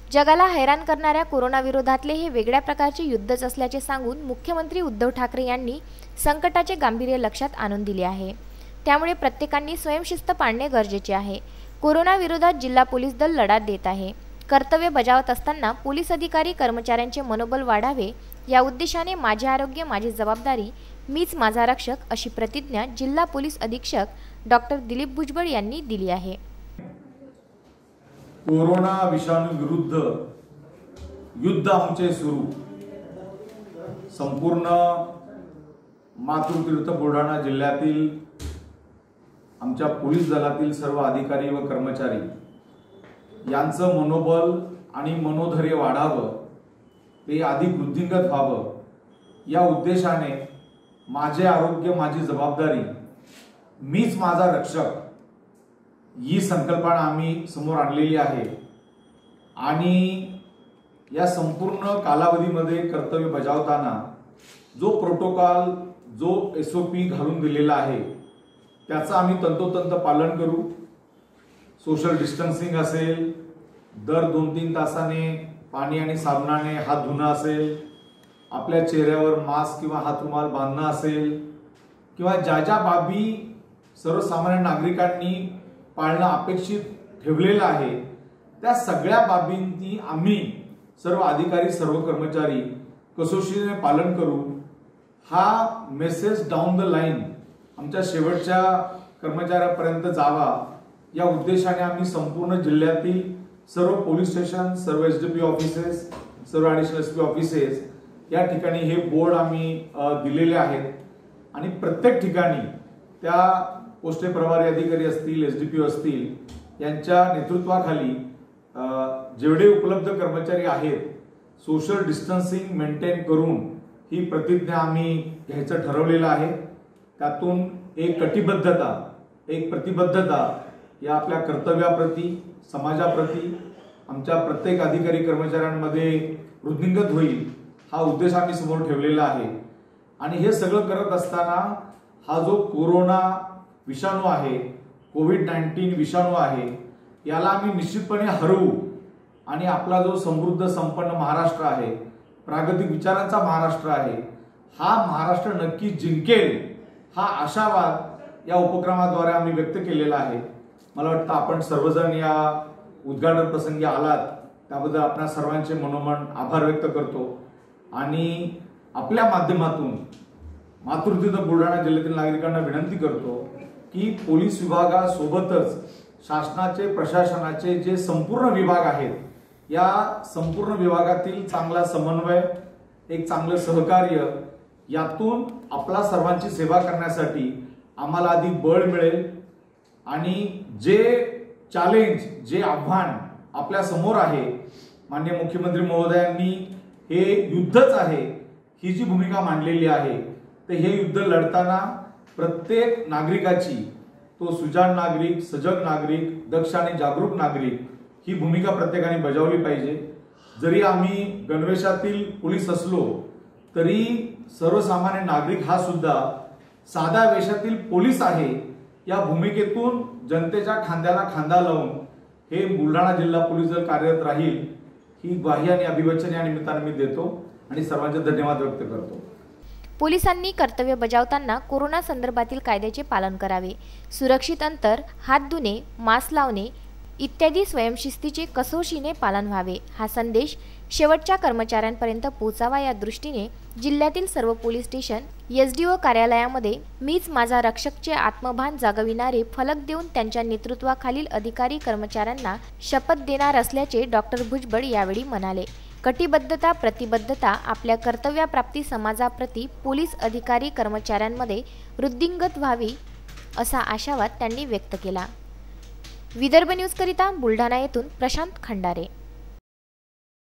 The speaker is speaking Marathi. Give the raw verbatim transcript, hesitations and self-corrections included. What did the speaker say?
जगाला हैराण करणाऱ्या कोरोनाविरोधातले हे वेगळ्या प्रकारचे युद्धच असल्याचे सांगून मुख्यमंत्री उद्धव ठाकरे यांनी संकटाचे गांभीर्य लक्षात आणून दिले आहे। त्यामुळे प्रत्येकांनी स्वयंशिस्त पाळणे गरजेचे आहे। कोरोनाविरोधात जिल्हा पोलीस दल लढा देत आहे। कर्तव्य बजावत असताना पोलीस अधिकारी कर्मचाऱ्यांचे मनोबल वाढावे या उद्देशाने माझे आरोग्य माझी जबाबदारी मीच माझा रक्षक अशी प्रतिज्ञा जिल्हा पोलीस अधीक्षक डॉक्टर दिलीप भुजबळ यांनी दिली आहे। कोरोना विषाणू विरुद्ध युद्ध आमचे सुरू। संपूर्ण मातृतीर्थ बुलढाणा जिल्ह्यातील आमच्या पोलीस दलातील सर्व अधिकारी व कर्मचारी यांचं मनोबल आणि मनोधैर्य वाढावं, ते अधिक वृद्धिंगत व्हावं या उद्देशाने माझे आरोग्य माझी जबाबदारी मीच माझा रक्षक ही संकल्पना आम्ही समोर आणलेली आहे। आणि या संपूर्ण कालावधीमध्ये कर्तव्य बजावताना जो प्रोटोकॉल जो एस ओ पी घालून दिलेला आहे त्याचं आम्ही तंतोतंत पालन करू। सोशल डिस्टन्सिंग असेल, दर दोन तीन तासाने पाणी आणि साबणाने हात धुणं असेल, आपल्या चेहऱ्यावर मास्क किंवा हातरुमाल बांधणं असेल, किंवा ज्या ज्या बाबी सर्वसामान्य नागरिकांनी पाळणं अपेक्षित ठेवलेलं आहे त्या सगळ्या बाबींची आम्ही सर्व अधिकारी सर्व कर्मचारी कसोशीने पालन करू। हा मेसेज डाऊन द लाईन आमच्या शेवटच्या कर्मचाऱ्यापर्यंत जावा या उद्देशाने आम्ही संपूर्ण जिल्ह्यातील सर्व पोलीस स्टेशन, सर्व एस डी पी ऑफिसेस, सर्व ॲडिशनल एस पी ऑफिसेस या ठिकाणी हे बोर्ड आम्ही दिलेले आहेत। आणि प्रत्येक ठिकाणी त्या पोस्ट प्रभारी अधिकारी असतील, एस डी पी असतील यांच्या नेतृत्वाखाली जेवढे उपलब्ध कर्मचारी आहेत सोशल डिस्टन्सिंग मेंटेन करून ही प्रतिज्ञा आम्ही घ्यायचं ठरवलेलं आहे। त्यातून एक कटिबद्धता एक प्रतिबद्धता या आपल्या कर्तव्याप्रती समाजाप्रती आमच्या प्रत्येक अधिकारी कर्मचाऱ्यांमध्ये वृद्धिंगत होईल हा उद्देश आम्ही समोर ठेवलेला आहे। आणि हे सगळं करत असताना हा जो कोरोना विषाणू आहे, कोविड नाईन्टीन विषाणू आहे, याला आम्ही निश्चितपणे हरवू आणि आपला जो समृद्ध संपन्न महाराष्ट्र आहे, प्रागतिक विचारांचा महाराष्ट्र आहे, हा महाराष्ट्र नक्की जिंकेल हा आशावाद या उपक्रमाद्वारे आम्ही व्यक्त केलेला आहे। मला वाटतं आपण सर्वजण या उद्घाटन प्रसंगी आलात त्याबद्दल आपल्या सर्वांचे मनोमन आभार व्यक्त करतो। आणि आपल्या माध्यमातून मातृतीर्थ बुलढाणा जिल्ह्यातील नागरिकांना विनंती करतो की पोलीस विभागासोबतच शासनाचे प्रशासनाचे जे संपूर्ण विभाग आहेत या संपूर्ण विभागातील चांगला समन्वय, एक चांगलं सहकार्य यातून आपला सर्वांची सेवा करण्यासाठी आम्हाला अधिक बळ मिळेल। आणि जे चॅलेंज जे आव्हान आपल्या समोर आहे, माननीय मुख्यमंत्री महोदयांनी हे युद्धच आहे ही जी भूमिका मांडलेली आहे, तर हे युद्ध लढताना प्रत्येक नागरिकाची, तो सुजाण नागरिक, सजग नागरिक, दक्ष आणि जागरूक नागरिक ही भूमिका प्रत्येकाने बजावली पाहिजे। जरी आम्ही गणवेशातील पोलीस असलो तरी सर्वसामान्य नागरिक हा सुद्धा साध्या वेशातील पोलीस आहे या भूमिकेतून जनतेच्या खांद्याला खांदा लावून हे बुलढाणा जिल्हा पोलीस दल कार्यरत राहील ही ग्वाही आणि अभिवचन या निमित्ताने मी देतो आणि सर्वांचे धन्यवाद व्यक्त करतो। पोलिसांनी कर्तव्य बजावताना कोरोना संदर्भातील कायद्याचे पालन करावे, सुरक्षित अंतर, हात धुणे, मास्क लावणे इत्यादी स्वयंशिस्तीचे कसोशीने पालन व्हावे हा संदेश शेवटच्या कर्मचाऱ्यांपर्यंत पोहोचावा या दृष्टीने जिल्ह्यातील सर्व police station, S D O कार्यालयामध्ये मीच माझा रक्षकचे आत्मभान जागविणारे फलक देऊन त्यांच्या नेतृत्वाखालील अधिकारी कर्मचाऱ्यांना शपथ देणार असल्याचे डॉक्टर भुजबळ यावेळी म्हणाले। कटिबद्धता प्रतिबद्धता आपल्या कर्तव्याप्राप्ती समाजाप्रती पोलीस अधिकारी कर्मचाऱ्यांमध्ये वृद्धिंगत व्हावी असा आशावाद त्यांनी व्यक्त केला। विदर्भ न्यूज करिता बुलढाणा येथून प्रशांत खंडारे।